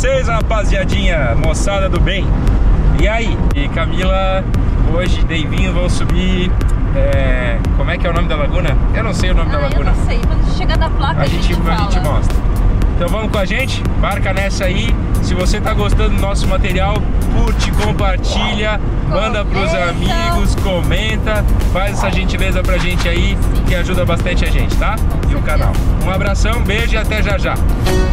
vocês, rapaziadinha, moçada do bem. E aí? E Camila, hoje, Deivinho, vão subir... como é que é o nome da laguna? Eu não sei o nome da laguna. Eu não sei, quando chegar na placa a gente mostra. Então vamos com a gente, marca nessa aí. Se você tá gostando do nosso material, curte, compartilha, manda pros amigos, comenta, faz essa gentileza pra gente aí, que ajuda bastante a gente, tá? E o canal. Um abração, beijo e até já já.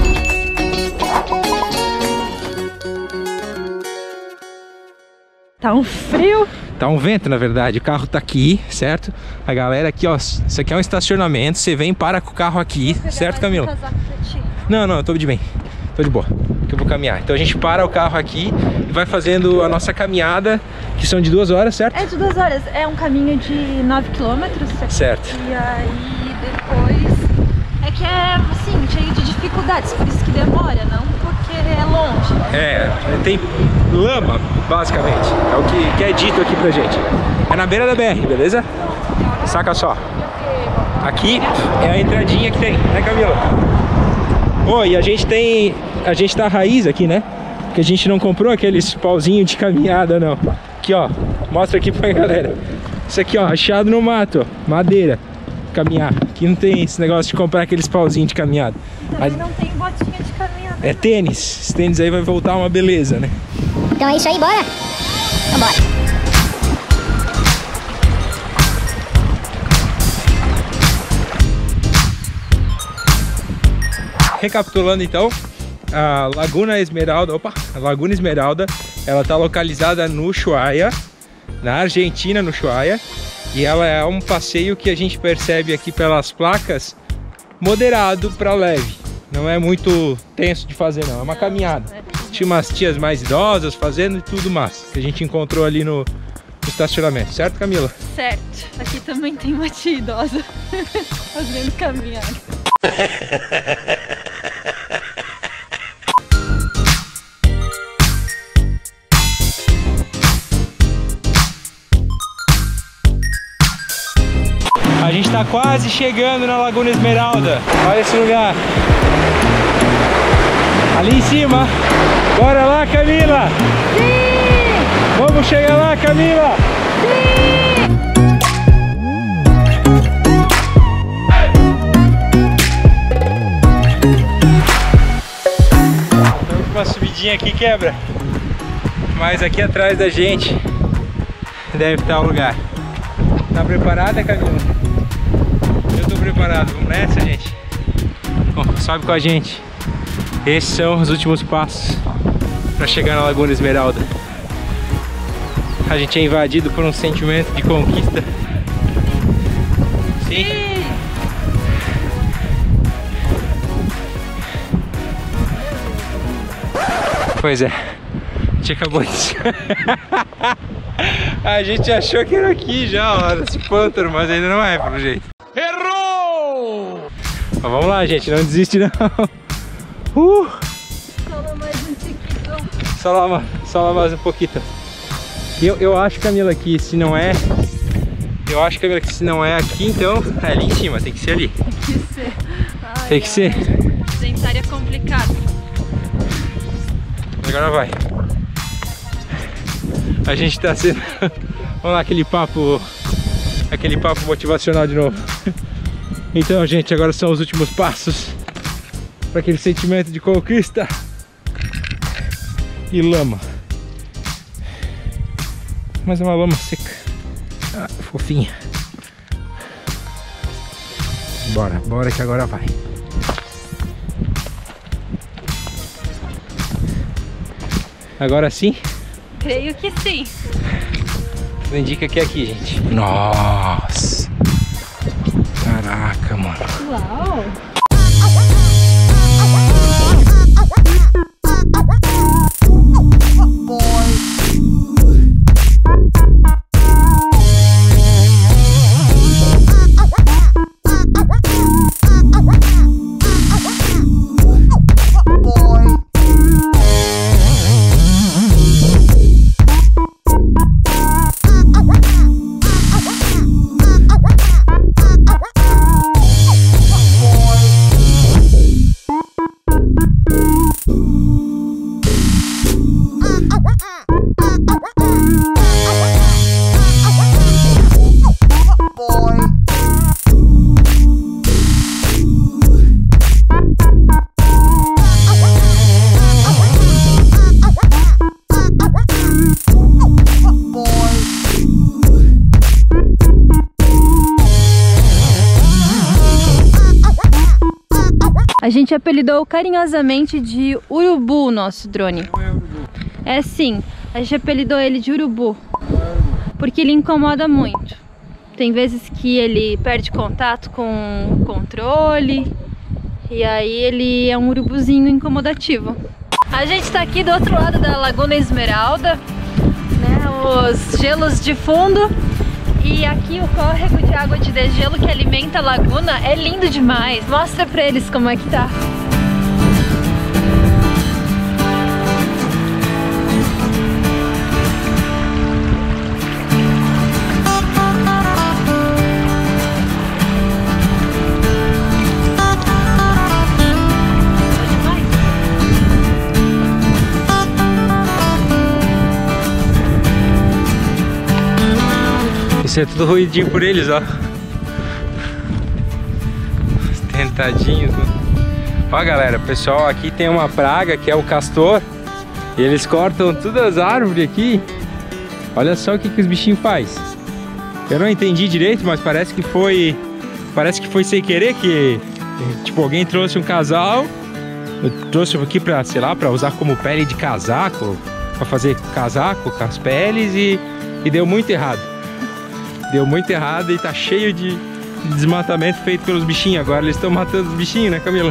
Tá um frio. Tá um vento, na verdade. O carro tá aqui, certo? A galera aqui, ó, isso aqui é um estacionamento. Você vem, para com o carro aqui, certo, Camila? Não, eu tô de bem. Tô de boa, que eu vou caminhar. Então a gente para o carro aqui e vai fazendo a nossa caminhada, que são de 2 horas, certo? É de 2 horas. É um caminho de 9 quilômetros. Certo. E aí depois... É que é, assim, cheio de dificuldades. Por isso que demora, não porque é longe. Tem lama, basicamente. É o que é dito aqui pra gente. É na beira da BR, beleza? Saca aqui é a entradinha que tem, né, Camila? E a gente tá raiz aqui, né? Porque a gente não comprou aqueles pauzinhos de caminhada, não. Aqui, ó, mostra aqui pra galera. Isso aqui, ó, achado no mato, ó, madeira, caminhar. Aqui não tem esse negócio de comprar aqueles pauzinhos de caminhada. Também não tem botinha de caminhada. É tênis, esse tênis aí vai voltar uma beleza, né? Então é isso aí, bora? Vambora. Recapitulando então, a Laguna Esmeralda, ela está localizada no Ushuaia, na Argentina, no Ushuaia, e ela é um passeio que a gente percebe aqui pelas placas, moderado para leve, não é muito tenso de fazer não, é uma caminhada. Tinha umas tias mais idosas fazendo e tudo mais, que a gente encontrou ali no estacionamento, certo, Camila? Certo, aqui também tem uma tia idosa fazendo caminhada. A gente tá quase chegando na Laguna Esmeralda. Olha esse lugar. Ali em cima. Bora lá, Camila! Sim! Vamos chegar lá, Camila! Sim! Uma subidinha aqui quebra, mas aqui atrás da gente deve estar o lugar. Tá preparada, Camila? Eu tô preparado, vamos nessa, gente? Bom, sobe com a gente. Esses são os últimos passos para chegar na Laguna Esmeralda. A gente é invadido por um sentimento de conquista. Sim? Sim. Pois é, a gente acabou de... A gente achou que era aqui já, ó, esse pântano, mas ainda não é, pelo jeito. Errou! Mas vamos lá, gente, não desiste não. Só mais um tiquinho. Só mais um pouquinho. Eu acho, Camila, que se não é... Eu acho, Camila, que se não é aqui, então é ali em cima, tem que ser ali. Tem que ser. Ai, tem que ser. Sedentário é complicado. Agora vai. A gente tá sendo... Vamos lá, aquele papo motivacional de novo. Então, gente, agora são os últimos passos para aquele sentimento de conquista e lama. Mas é uma lama seca. Ah, fofinha. Bora que agora vai. Agora sim? Creio que sim. Tudo indica que é aqui, gente. Nossa! Caraca, mano. Uau! A gente apelidou carinhosamente de urubu o nosso drone. Não é urubu. É sim, a gente apelidou ele de urubu. Porque ele incomoda muito. Tem vezes que ele perde contato com o controle. E aí ele é um urubuzinho incomodativo. A gente tá aqui do outro lado da Laguna Esmeralda, né? Os gelos de fundo. E aqui o córrego de água de degelo que alimenta a laguna é lindo demais. Mostra pra eles como é que tá. Isso é tudo ruidinho por eles, ó. Tentadinhos, né? Ó, galera, pessoal, aqui tem uma praga que é o castor. E eles cortam todas as árvores aqui. Olha só o que os bichinhos fazem. Eu não entendi direito, mas parece que foi sem querer que... Tipo, alguém trouxe um casal. Eu trouxe aqui pra, sei lá, pra usar como pele de casaco. Pra fazer casaco com as peles e deu muito errado. Deu muito errado e tá cheio de desmatamento feito pelos bichinhos. Agora eles estão matando os bichinhos, né, Camila?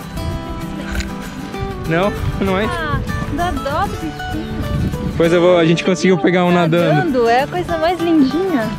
Não, não é? Ah, dá dó do bichinho. Depois a gente conseguiu pegar um nadando. É a coisa mais lindinha.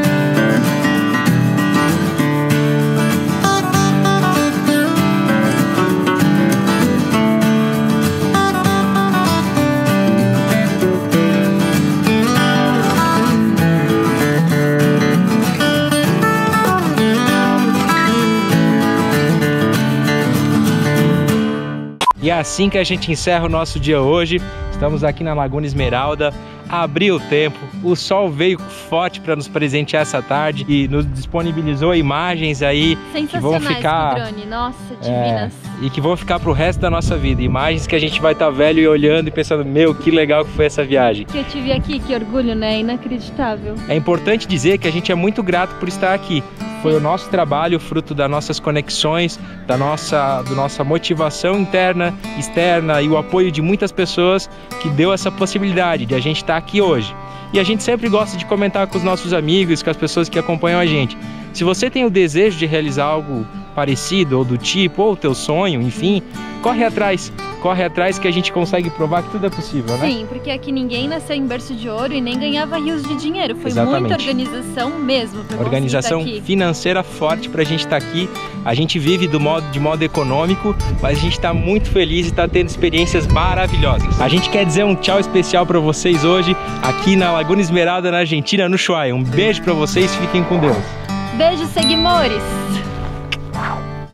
E é assim que a gente encerra o nosso dia hoje. Estamos aqui na Laguna Esmeralda. Abriu o tempo, o sol veio forte para nos presentear essa tarde e nos disponibilizou imagens aí que vão ficar, drone. Nossa, divinas. E que vão ficar pro resto da nossa vida. Imagens que a gente vai estar velho e olhando e pensando, meu, que legal que foi essa viagem. Que eu tive aqui, que orgulho, né? Inacreditável. É importante dizer que a gente é muito grato por estar aqui. Foi o nosso trabalho, fruto das nossas conexões, da nossa motivação interna, externa e o apoio de muitas pessoas que deu essa possibilidade de a gente estar aqui hoje. E a gente sempre gosta de comentar com os nossos amigos, com as pessoas que acompanham a gente. Se você tem o desejo de realizar algo parecido ou do tipo, ou o teu sonho, enfim, corre atrás que a gente consegue provar que tudo é possível, né? Sim, porque aqui ninguém nasceu em berço de ouro e nem ganhava rios de dinheiro. Foi Exatamente. Muita organização mesmo. Organização financeira forte pra gente estar aqui. A gente vive de modo econômico, mas a gente está muito feliz e está tendo experiências maravilhosas. A gente quer dizer um tchau especial para vocês hoje, aqui na Laguna Esmeralda, na Argentina, no Ushuaia. Um beijo para vocês, fiquem com Deus. Beijo, seguimores!